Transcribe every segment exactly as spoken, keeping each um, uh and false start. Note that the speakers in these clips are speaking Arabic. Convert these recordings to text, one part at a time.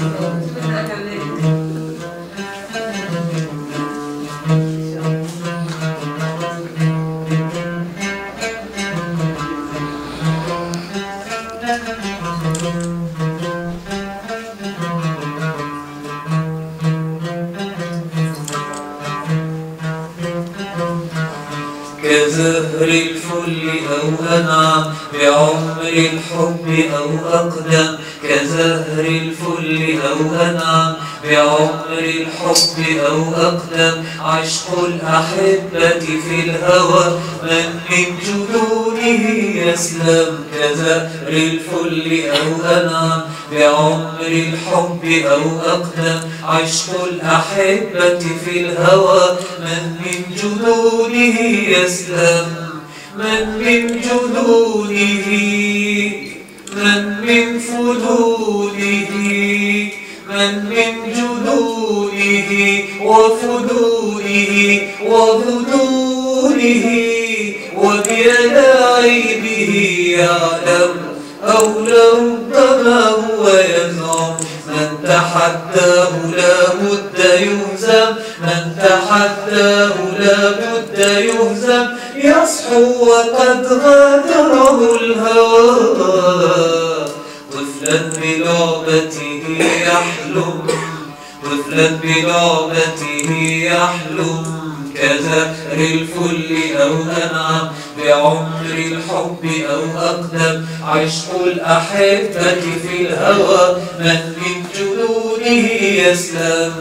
كزهر الفل أو أنعم بعمر الحب أو أقدم كزهر الفل أو أنعم بعمر الحب أو أقدم عشق الأحبة في الهوى من من جنونه يسلم كزهر الفل أو أنعم بعمر الحب أو أقدم عشق الأحبة في الهوى من من جنونه يسلم من من جنونه من من فنونه من من جنونه وفنونه وظنونه وبيلاعبه يعلم أو لربما هو يزعم من تحداه لا بد يهزم من تحداه لا بد يهزم يصحو وقد غادره الهوى طفلا بلعبته يحلم طفلا بلعبته يحلم كزهر الفل أو أنعم بعمر الحب أو أقدم عشق الأحبة في الهوى من من جنونه يسلم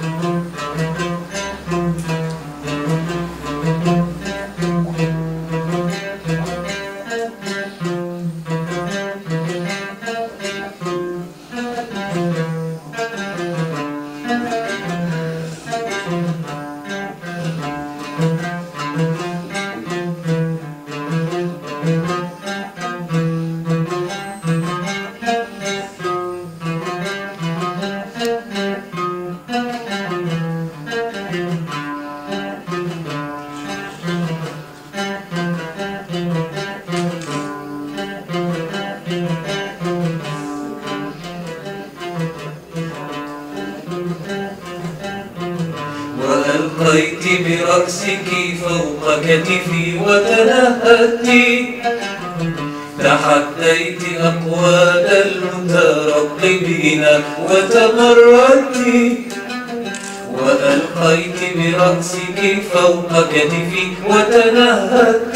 وألقيت برأسك فوق كتفي وتنهدت تحديت أقوال المترقبين وتمردت وألقيت برأسك فوق كتفي وتنهدت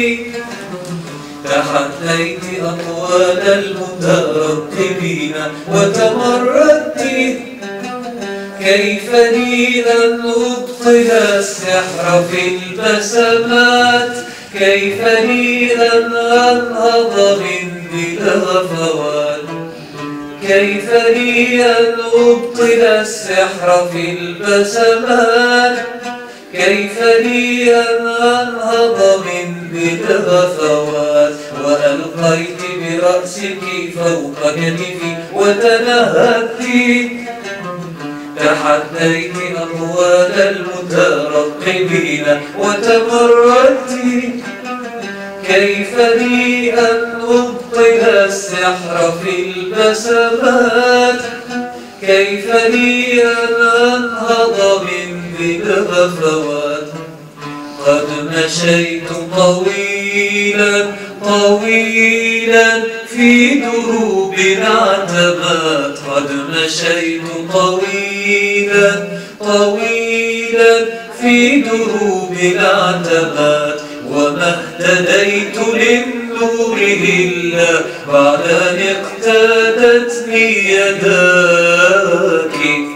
تحديت أقوال المترقبين وتمردت كيف لي أن أبطل السحر في البسمات كيف لي أن أنهض من بلا فوال كيف لي أن أبطل السحر في البسمات كيف لي أن أنهض من بلا فوال وألقيت برأسك فوق كتفي وتنهدت تحديت أقوال المترقبين وتمردت كيف لي أن أبطل السحر في البسمات كيف لي أن أنهض من بلا فوات قد مشيت طويلا طويلا في دروب عتبات قد مشيت طويلا طويلا في دروب العتبات وما اهتديت للنور إلا بعد أن اقتادتني يداك